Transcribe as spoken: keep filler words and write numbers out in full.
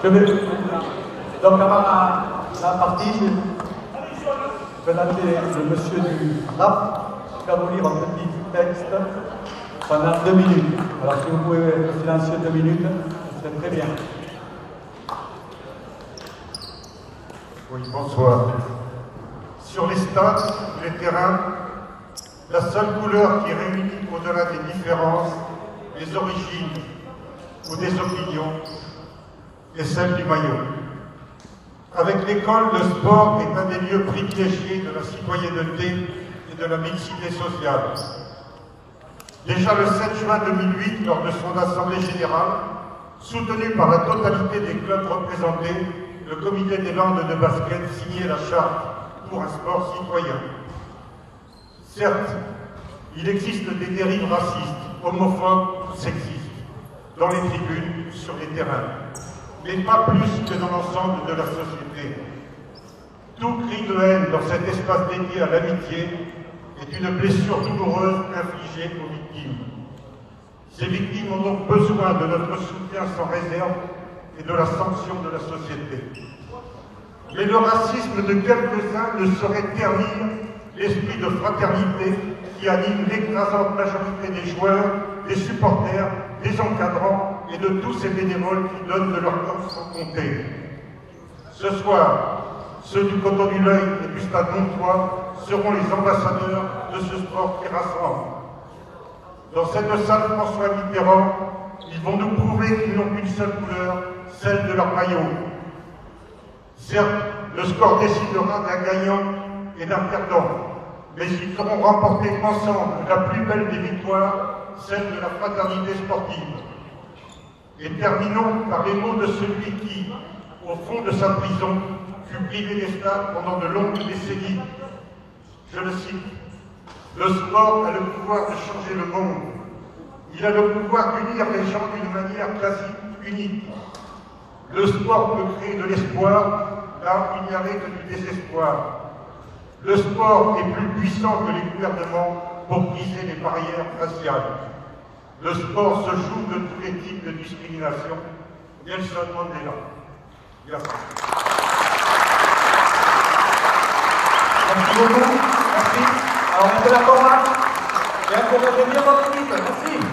Je vais donc avant la, la partie, je vais lancer le monsieur du rap qui va vous lire un petit texte pendant deux minutes. Alors si vous pouvez être silencieux deux minutes, c'est très bien. Oui, bonsoir. Sur les stades, les terrains, la seule couleur qui réunit au-delà des différences, des origines ou des opinions est celle du maillot. Avec l'école, le sport est un des lieux privilégiés de la citoyenneté et de la mixité sociale. Déjà le sept juin deux mille huit, lors de son assemblée générale, soutenu par la totalité des clubs représentés, le comité des Landes de basket signait la charte pour un sport citoyen. Certes, il existe des dérives racistes, homophobes ou sexistes dans les tribunes, sur les terrains, mais pas plus que dans l'ensemble de la société. Tout cri de haine dans cet espace dédié à l'amitié est une blessure douloureuse infligée aux victimes. Ces victimes ont donc besoin de notre soutien sans réserve et de la sanction de la société. Mais le racisme de quelques-uns ne saurait ternir l'esprit de fraternité qui anime l'écrasante majorité des joueurs, des supporters, des encadrants et de tous ces bénévoles qui donnent de leur temps sans compter. Ce soir, ceux du Coteau du L'Œil et du Stade Montois seront les ambassadeurs de ce sport qui rassemble. Dans cette salle François Mitterrand, ils vont nous prouver qu'ils n'ont qu'une seule couleur, celle de leur maillot. Certes, le score décidera d'un gagnant et d'un perdant, mais ils feront remporter ensemble la plus belle des victoires, celle de la fraternité sportive. Et terminons par les mots de celui qui, au fond de sa prison, fut privé des stades pendant de longues décennies. Je le cite: « Le sport a le pouvoir de changer le monde. Il a le pouvoir d'unir les gens d'une manière quasi unique. Le sport peut créer de l'espoir là où il n'y avait que du désespoir. Le sport est plus puissant que les gouvernements pour briser les barrières raciales. Le sport se joue de tous les types de discrimination. Nelson Mandela. » Merci. Merci beaucoup. Merci. Alors on fait la combat. Et après, on va venir votre équipe. Merci.